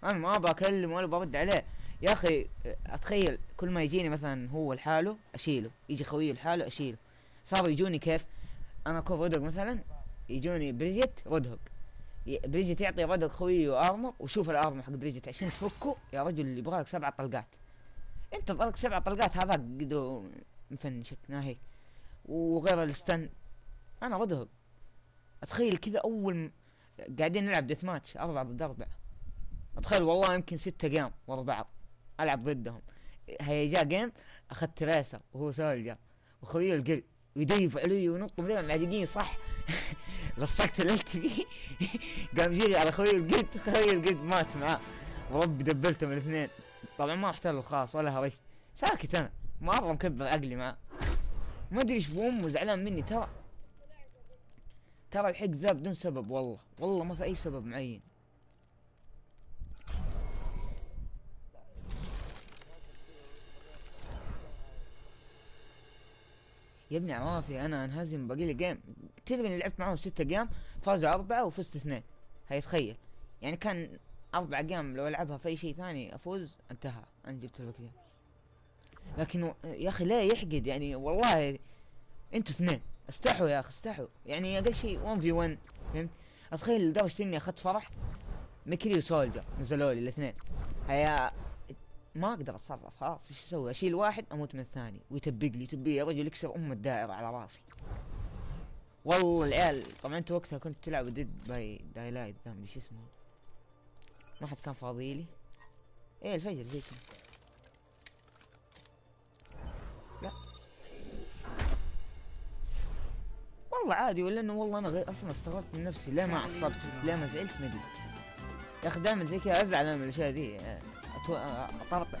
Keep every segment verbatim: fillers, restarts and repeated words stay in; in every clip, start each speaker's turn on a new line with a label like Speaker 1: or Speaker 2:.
Speaker 1: انا ما ابغى اكلم ولا برد عليه. يا اخي اتخيل كل ما يجيني مثلا هو لحاله اشيله، يجي خويه لحاله اشيله. صاروا يجوني كيف؟ انا كوف رودق مثلا، يجوني بريجيت رودق، بريجيت يعطي رودق خويه ارمر، وشوف الارمر حق بريجيت عشان تفكه يا رجل يبغالك سبع طلقات. انت ضلك سبع طلقات هذاك قدو مفنشك ناهيك. وغير الستن انا رودق. اتخيل كذا اول م... قاعدين نلعب ديث ماتش اربعة ضد اربعة، اتخيل والله يمكن ستة جيم ورا بعض العب ضدهم. هي جاء جيم اخذت تريسر وهو سولجر وخويه القرد ويديف علي ونط من معدقين صح. لصقت الالت بي. قام جيري على خويه القرد، خويه القرد مات معاه ورب دبلتهم الاثنين. طبعا ما احتل الخاص ولا هرست، ساكت انا مرة مكبر عقلي معاه. ما ادري ايش بامه زعلان مني. ترى ترى الحق ذا بدون سبب، والله والله ما في اي سبب معين. يا ابني عوافي انا انهزم باقي لي جيم. تدري اني لعبت معاهم ستة جيم، فازوا اربعة وفزت اثنين. هيتخيل يعني كان اربع جيم لو العبها في اي شيء ثاني افوز انتهى، انا جبت الوقت. لكن و... يا اخي لا يحقد يعني والله. انتوا اثنين استحوا يا اخي استحوا، يعني اقل شيء واحد في واحد. فهمت؟ اتخيل لدرجة اني اخذت فرح ميكري وسولجر نزلوا لي الاثنين. هيا ما اقدر اتصرف خلاص، ايش اسوي؟ اشيل واحد اموت من الثاني ويتبق لي يتبق يا رجل يكسر ام الدائرة على راسي. والله العيال طبعا انت وقتها كنت تلعب ديد باي دايلايت ذا مدري شو اسمه، ما حد كان فاضي لي. ايه الفجر زي كذا. لا والله عادي، ولا انه والله انا غير اصلا استغربت من نفسي ليه ما عصبت، ليه ما زعلت مدري. يا اخي دائما زي كذا ازعل انا من الاشياء ذي، أتو... اطرطق.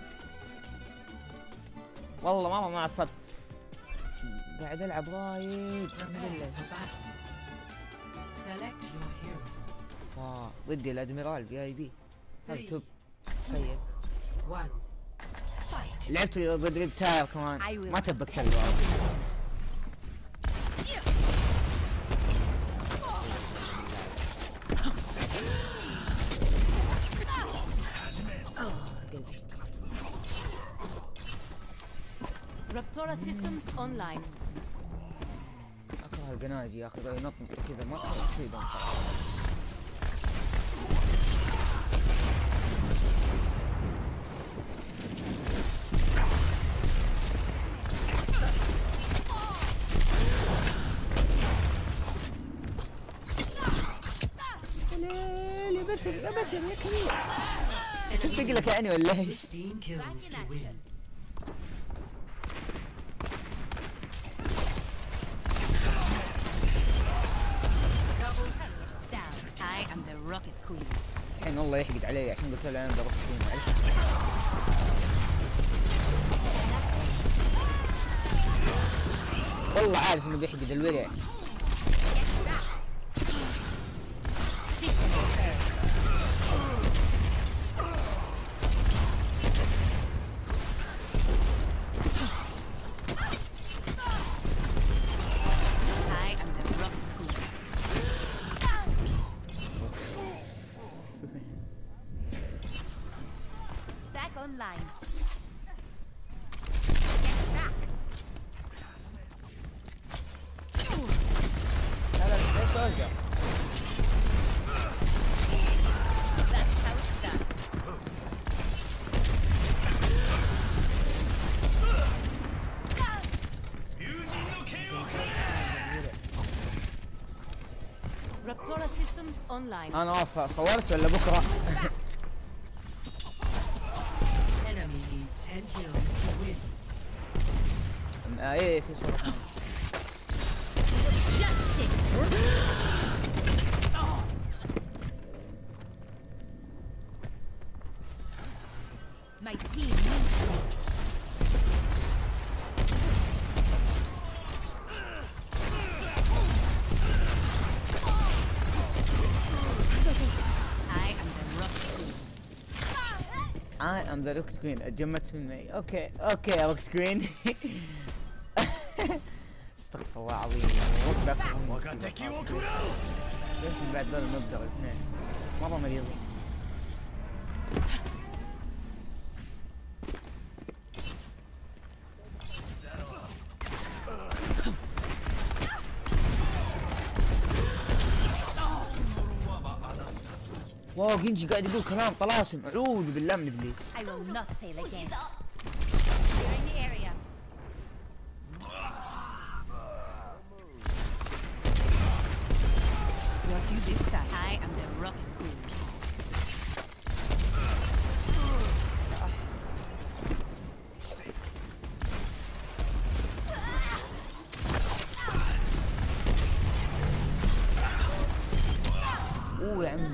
Speaker 1: والله ماما ما عصبت، قاعد العب وايد الحمد لله. اه ودي الادميرال في اي بي هذا توب. تخيل لعبت ضد ريب تاير كمان ما تبكت لي والله.
Speaker 2: Raptora systems online.
Speaker 1: اكره القناجي يا اخي ينط كذا ما تصيدهم. ليلي بثر يا بثر يا كبير. تبتقي لك يعني ولا ايش؟ الحين والله يحقد علي عشان قلت له انا ضربت فيه معلش. والله عارف انه بيحقد الورع.
Speaker 2: Online.
Speaker 1: هذا ليش ارجع؟
Speaker 2: That's how it's done. Raptora systems online.
Speaker 1: انا واقف صورت ولا بكره؟ ايه في صورة.
Speaker 2: My team needs me. I am the rock queen.
Speaker 1: I am the rocket queen. اتجمدت من معي. اوكي اوكي يا روكت كوين. استغفر الله العظيم. يمكن بعد ذول المبزر الاثنين مرة مريضين. واو جنجي قاعد يقول كلام طلاسم، اعوذ بالله من ابليس.
Speaker 2: I will not fail again. Clearing the area. What you this time? I am the rocket queen.
Speaker 1: اوه يا عمي.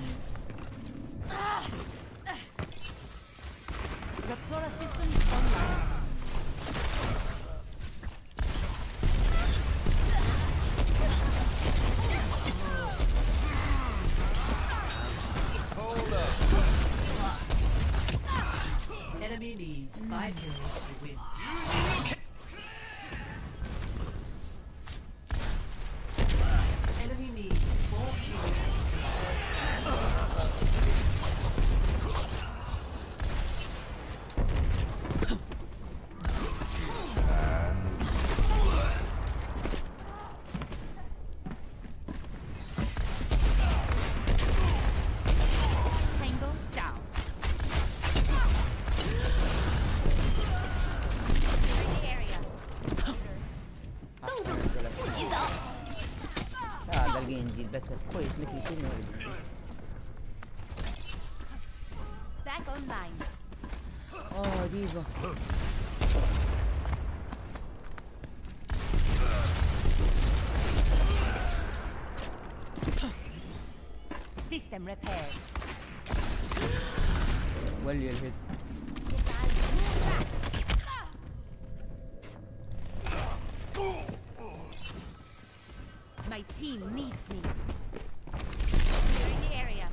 Speaker 2: Raptora systems online.
Speaker 3: Enemy needs five kills to win. Enemy needs four kills to
Speaker 2: Tango down. Clearing the area.
Speaker 1: لا هذا الجنجي البث كويس مثل يشيلني ولا
Speaker 2: Back online.
Speaker 1: اه ديفا.
Speaker 2: System repaired.
Speaker 1: ولي الهيد.
Speaker 2: My team needs me. Clearing the area.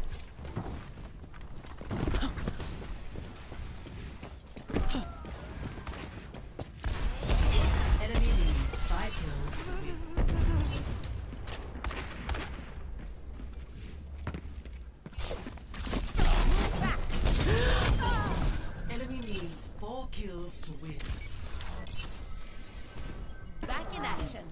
Speaker 3: enemy needs five kills to win. Enemy needs four kills to win.
Speaker 2: Back in action.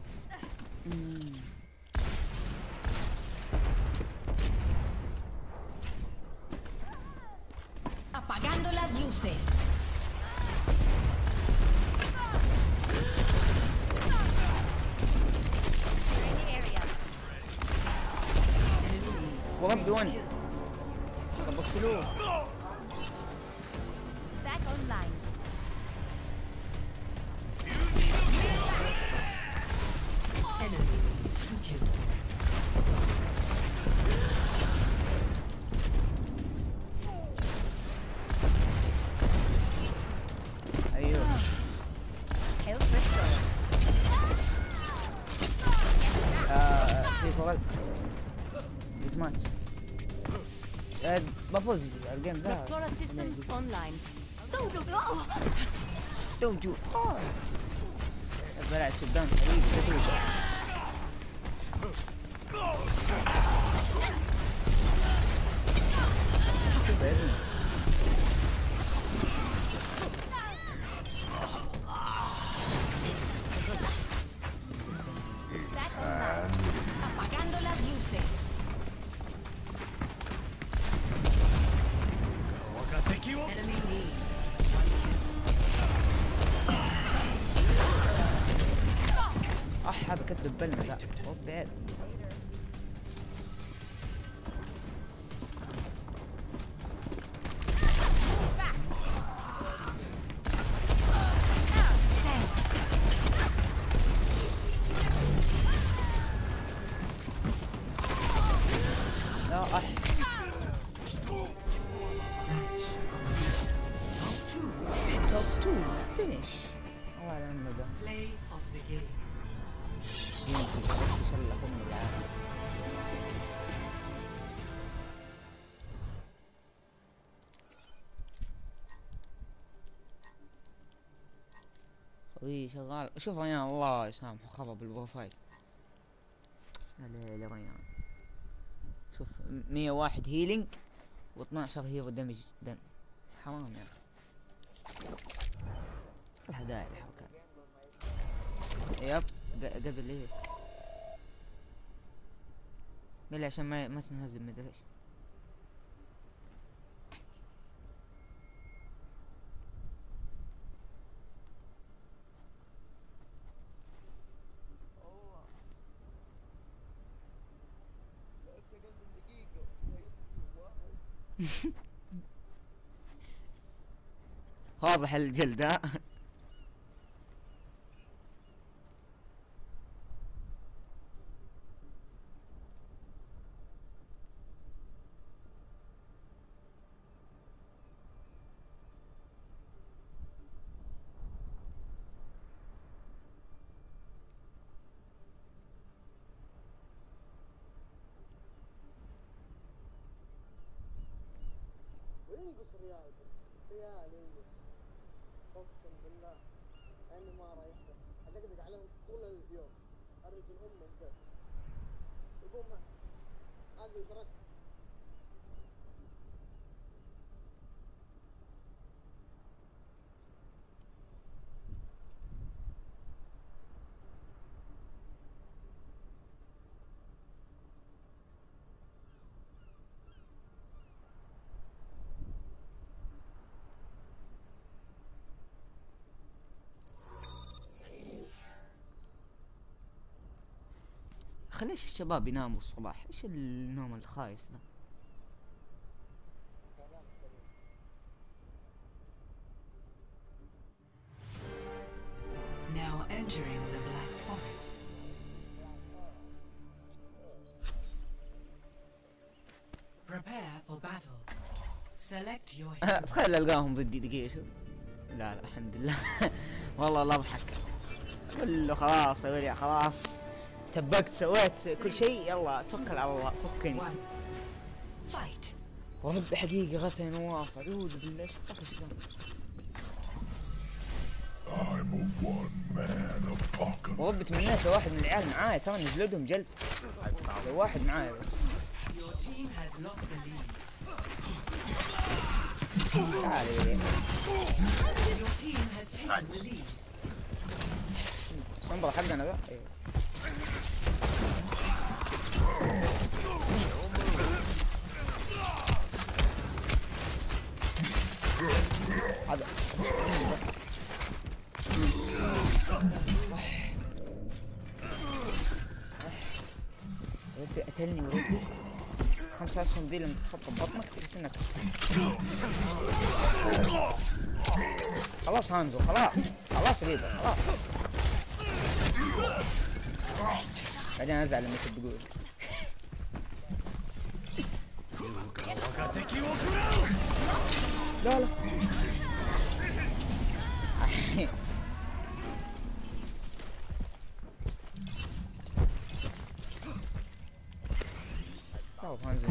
Speaker 3: Apagando las luces.
Speaker 2: Clearing the area.
Speaker 3: Enemy needs
Speaker 1: وربي وين؟
Speaker 3: kills.
Speaker 1: طب اقتلوه.
Speaker 2: Back online.
Speaker 3: Enemy needs two kills.
Speaker 1: ايوه.
Speaker 2: Health restored.
Speaker 1: آه في فوق ديث ماتش. آه، بفوز الجيم ذا.
Speaker 2: Raptora systems online.
Speaker 1: دوجو. آه. بلعب شدان حبيبي شدوجو. شوف يا ابني.
Speaker 2: Back online.
Speaker 3: Apagando las luces. Enemy needs
Speaker 1: اح هذا كتب بلنا ذا. اوه بعد. لا اح.
Speaker 3: match. Top two.
Speaker 1: توب تو فينيش. الله يعلم ذا.
Speaker 3: Play of the game.
Speaker 1: ينسي بس يشلح ام العالم. خوي شغال. شوف ريان الله يسامحه خرب البروفايل. يا ليل يا ريان. شوف مية وواحد هيلينج و12 هيرو دمج دم. حرام يا اخي. الهدايا الحركات. يب ق- قبل ايه قال لي عشان ما ما تنهزم مدري ايش. واضح الجلد ها.
Speaker 4: وينقص ريال بس ريال ينقص اقسم بالله اني ما رايح ادقدق عليهم طول اليوم الرجل امه كيف يقوم معه هذا يترك
Speaker 1: خليش الشباب يناموا الصباح، ايش النوم الخايس ذا؟
Speaker 3: Now entering the Black Forest. Prepare for battle. Select your hero.
Speaker 1: تخيل القاهم ضدي دقيقة شوف. لا لا الحمد لله. والله لا اضحك. كله خلاص يا وليا خلاص. تبكت سويت كل شيء، يلا توكل على الله فكني.
Speaker 3: One. Fight.
Speaker 1: ورب حقيقي غثى نواف اعوذ بالله ايش الطقش ذا؟
Speaker 5: I'm a one man apocalypse.
Speaker 1: ورب تمنيت لو واحد من العيال معاي ترى نجلدهم جلد. لو واحد معاي بس.
Speaker 3: Your team has lost the lead.
Speaker 1: تعال يا وليا.
Speaker 3: Your team has taken the lead.
Speaker 1: صنبر حقنا ذا؟ ايوه. هذا ودي قتلني ودي خمسة اسهم ذي لما تحط ببطنك تحس انك خلاص هانزو خلاص خلاص ريبر خلاص. بعدين ازعل لما تقول لا لا غلط.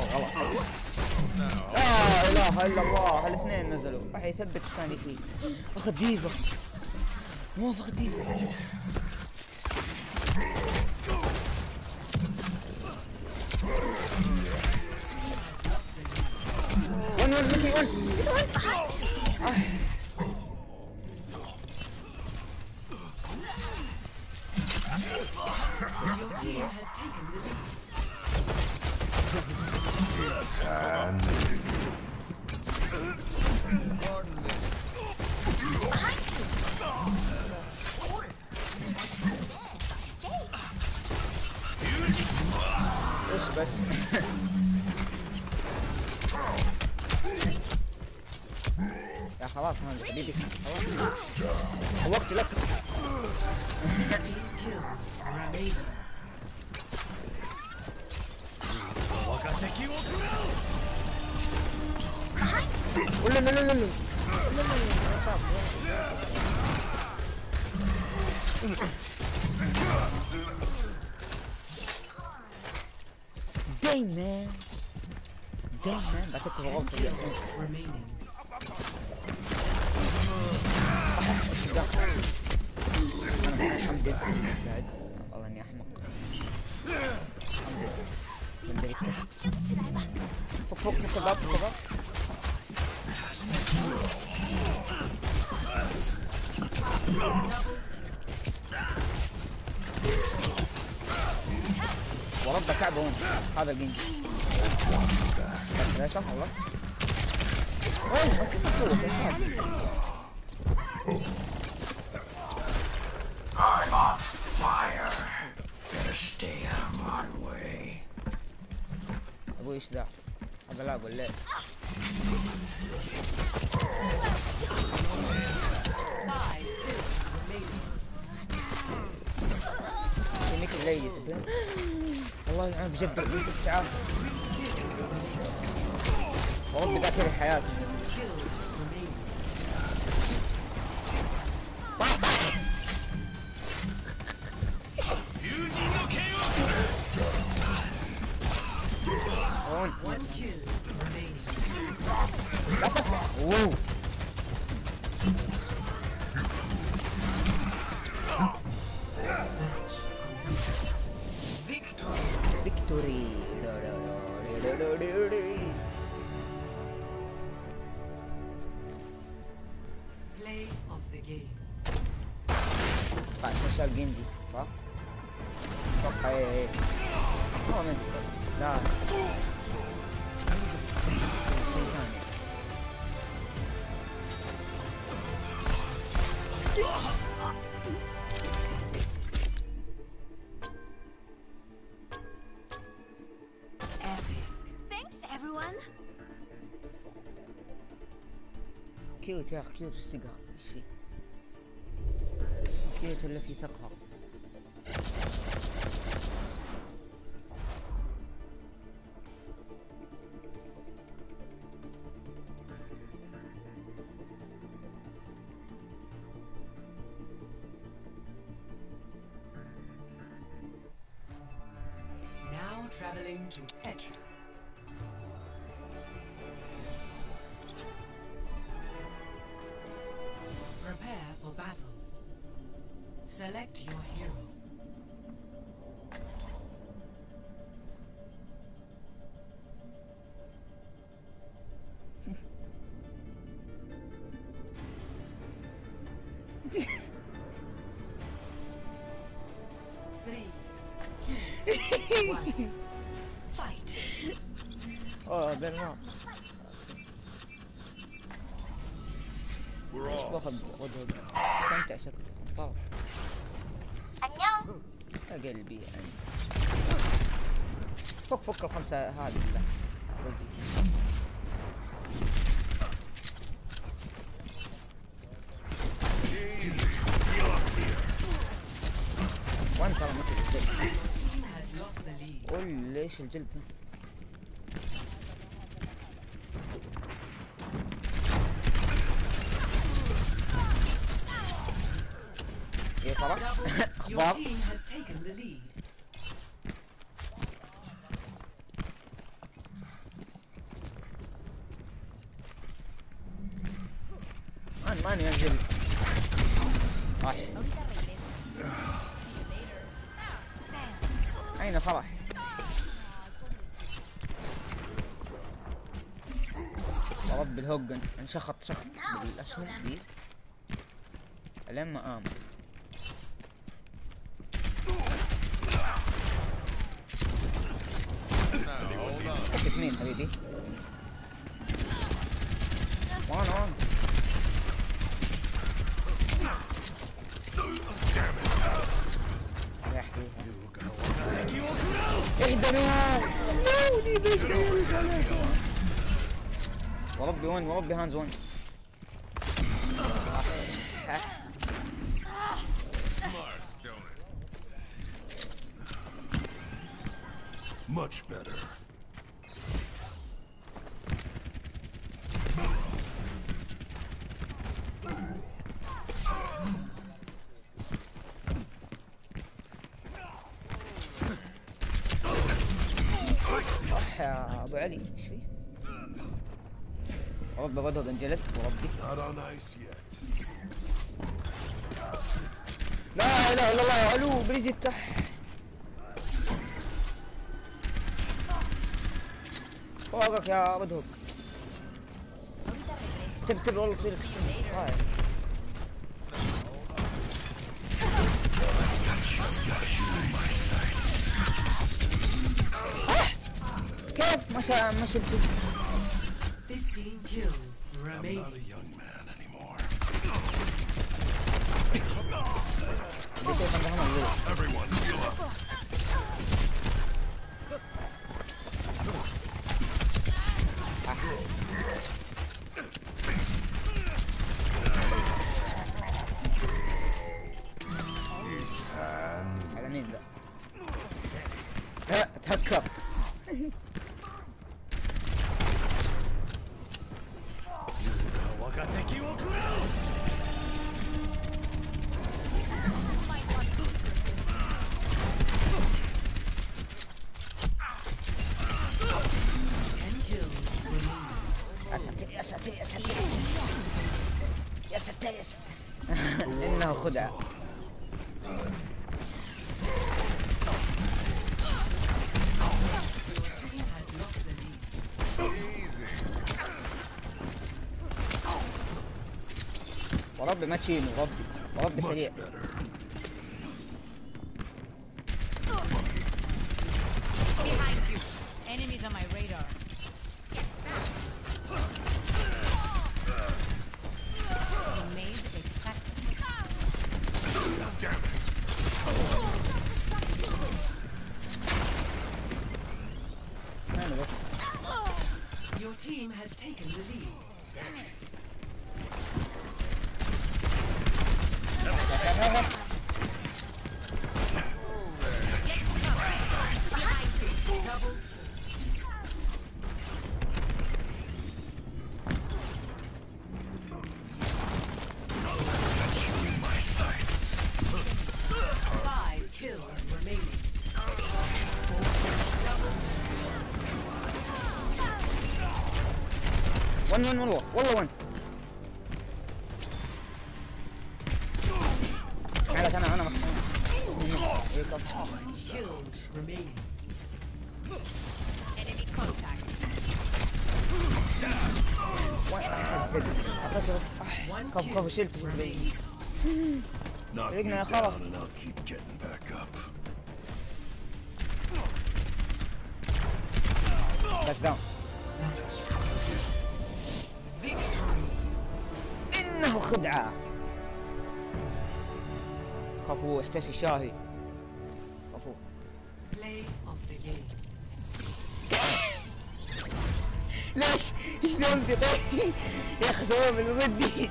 Speaker 1: لا اله الا الله الاثنين نزلوا راح يثبت الثاني شيء. اخذ ديفا مو اخذ ديفا. ون ون ميكي ون
Speaker 3: Your team has taken the lead.
Speaker 1: ايش بس يا خلاص ما حبيبي خلاص وقت لك. ولا لا لا لا لا دايما دايما بعتقد غلط في الأحسن. أنا الحمد لله والله إني أحمق. الحمد لله فك فك فك الباب فك الباب. ورب كعبه هون هذا الجنجي. ليش خلص؟ وين ما كنت أقول لك إيش
Speaker 5: I'm on fire. Better stay out of my way.
Speaker 1: أبوي إيش ذا؟ هذا لا العاب ولا إيه؟
Speaker 3: Five kills remaining.
Speaker 1: يميك الليلي والله العظيم بجد بنت استعانة وربي ذاكر الحياة
Speaker 3: Kills remaining.
Speaker 1: هون
Speaker 3: One kill remaining.
Speaker 1: اوه
Speaker 3: Victory.
Speaker 1: فيكتوري
Speaker 3: Play of the game.
Speaker 1: عشان شال جنجي صح؟ اتوقع ايه ايه هو من لا شيء ثاني.
Speaker 2: Thanks, everyone.
Speaker 1: كيوت يا اخي كيوت بالسقا ايش فيه؟ كيوت التي تقهر
Speaker 3: Now traveling to Petra. Prepare for battle. Select your hero. Three, two, one. Fight.
Speaker 1: اوه بالنار
Speaker 5: We're
Speaker 1: ايش
Speaker 5: all
Speaker 1: باخذ غدود استمتع شكله طار
Speaker 2: 안녕.
Speaker 1: يا قلبي يعني فك فك الخمسة هذه لا فوقي وين ترى مثل الجلد
Speaker 3: Team has lost the lead.
Speaker 1: قول ليش الجلد ذا ايه طبعا
Speaker 3: Your
Speaker 1: اخبار
Speaker 3: team has taken the lead.
Speaker 1: مان ماني انزل راح اين فرح يا رب الهوجن انشخط شخط بالاسهم ذي الين ما امن وقت مين حبيبي وان وان يا حبيبي اهدنوا نودي بيش وربي وين وربي هانز وين
Speaker 5: smarts, don't it? Much better.
Speaker 1: صح يا ابو علي ايش فيه؟ ربي غدد انجلد وربي
Speaker 5: Not on ice yet.
Speaker 1: لا اله الا الله يا علو بريزي تح فوقك يا بدهوك تب تب والله تصير لك ستين طاير آه! كيف ما شاء ما شفته
Speaker 3: fifteen kills
Speaker 5: I'm not
Speaker 3: remaining.
Speaker 5: a young man anymore.
Speaker 1: ليش يا فندم هنا
Speaker 5: Everyone, heal up.
Speaker 1: يا ستار يا ستار. انه خدعة. وربي ما تشيله، وربي وربي سريع.
Speaker 2: Behind you. Enemies on my radar. You made a tactic.
Speaker 1: انا بس.
Speaker 3: Your team has taken the lead. Double. Five kills remaining.
Speaker 1: ون ون والله والله ون. تعالك انا انا مخ-
Speaker 3: Kills remaining.
Speaker 2: Enemy contact.
Speaker 1: حسيت اعطيته بس.
Speaker 3: One
Speaker 1: كفو كفو شلته شلته بي.
Speaker 5: Knock me
Speaker 1: Igna,
Speaker 5: down
Speaker 1: خلاص.
Speaker 5: and I'll keep getting back up.
Speaker 1: بس داون.
Speaker 3: Victory.
Speaker 1: انه خدعة. كفو احتسي الشاهي. كفو.
Speaker 3: Play of the game.
Speaker 1: ليش؟ شلون بطيء؟ يا اخي سووه بالودي.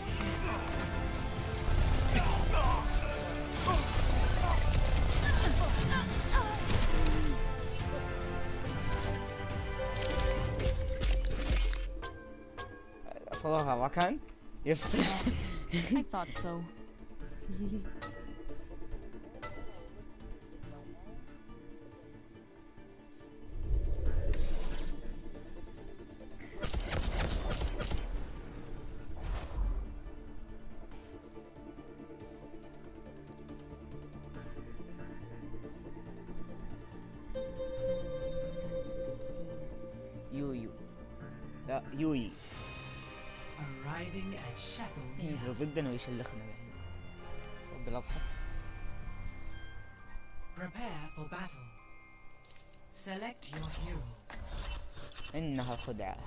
Speaker 1: صراحة ما كان يفصل.
Speaker 2: I thought so.
Speaker 1: يويو. لا يوي.
Speaker 3: Arriving at Shadow.
Speaker 1: ينزل ضدنا ويشلخنا الحين. رب الاضحك.
Speaker 3: Prepare for battle. Select your hero.
Speaker 1: انها خدعة.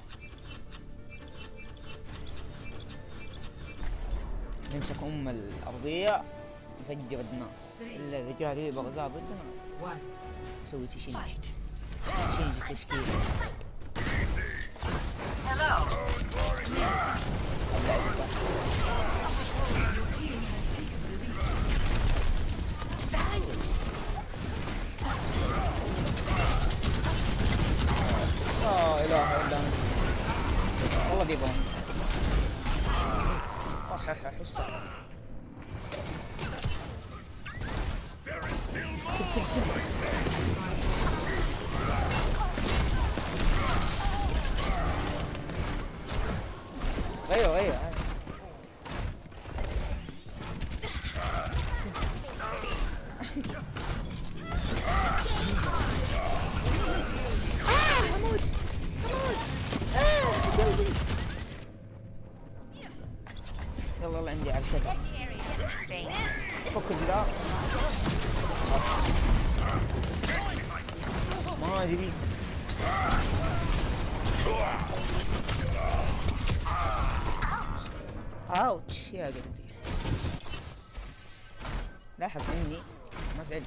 Speaker 1: نمسك ام الارضية نفجر الناس الا اذا جاء ذي بغداد ضدنا
Speaker 3: One.
Speaker 1: نسوي تشينج
Speaker 3: Fight.
Speaker 1: تشينج تشكيل. لا اله الا انت والله بيبون. اخ اخ اخ وش غيره غيره. يلا يلا عندي عرشتها. فك الجدار. ما ادري. اوتش يا قلبي. لاحظ اني مزعج.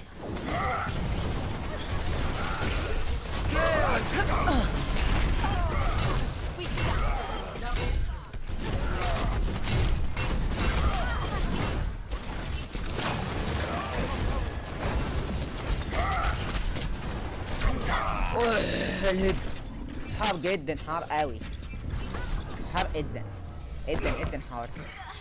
Speaker 1: اوه الهد حار جدا، حار قوي، حار جدا جدا جدا حار.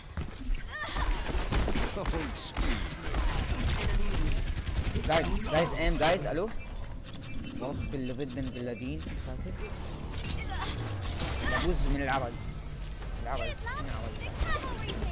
Speaker 1: جايز جايز ام جايز الو رب اللي ضدنا باللادين ساتر. يجوز من العرض العرض من العرض.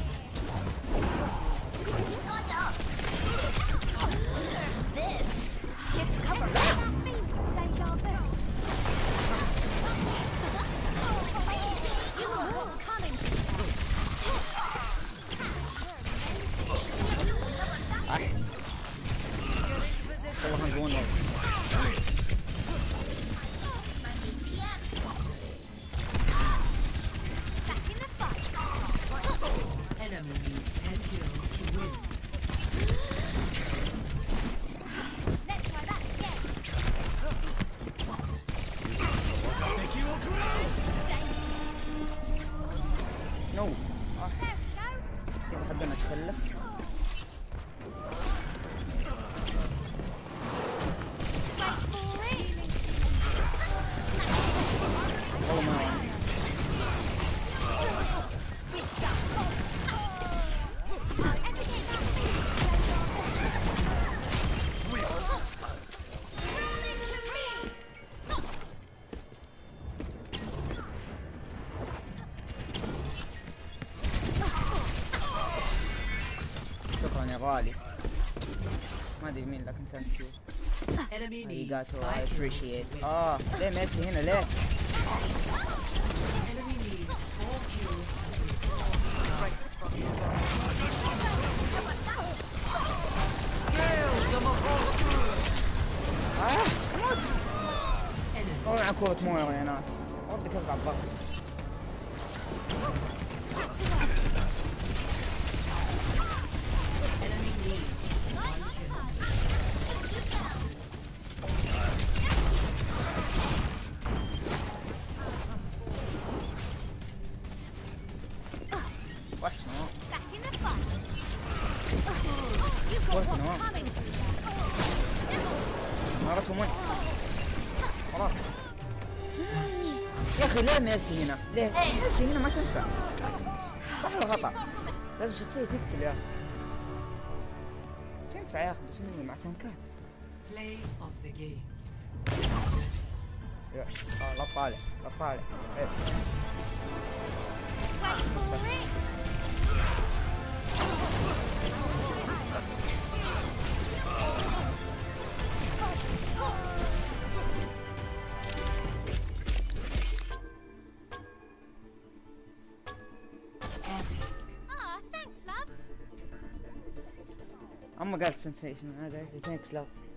Speaker 1: حقنا تخلف. والله ما يعني. شكرا يا غالي. ما ادري مين لكن ثانك يو.
Speaker 3: Enemy
Speaker 1: I
Speaker 3: needs
Speaker 1: got to I
Speaker 3: five kills.
Speaker 1: appreciate. اه ليه ميسي هنا ليه؟
Speaker 3: Enemy needs four kills.
Speaker 1: اه موت.
Speaker 3: Enemy.
Speaker 1: والله مع كورة مويرا يا ناس. ودي ترفع الضغط.
Speaker 3: Enemy needs one kill.
Speaker 1: وحش نواف.
Speaker 2: Back in the fight.
Speaker 1: What's
Speaker 2: You've got what's
Speaker 1: wrong?
Speaker 2: coming to you.
Speaker 1: مرتهم وين؟ خلاص. يا اخي ليه ميسي هنا؟ ليه؟ ميسي هنا ما تنفع. صح ولا غلط؟ لازم شخصية تقتل يا اخي. تنفع يا اخي بس انه مع تنكات.
Speaker 3: Play of the game.
Speaker 1: يا اه لا طالع لا طالع. عيب.
Speaker 2: Wait for it. Ah, thanks, loves.
Speaker 1: اما قالت سنسيشن انا قالت لي ثانكس لاف.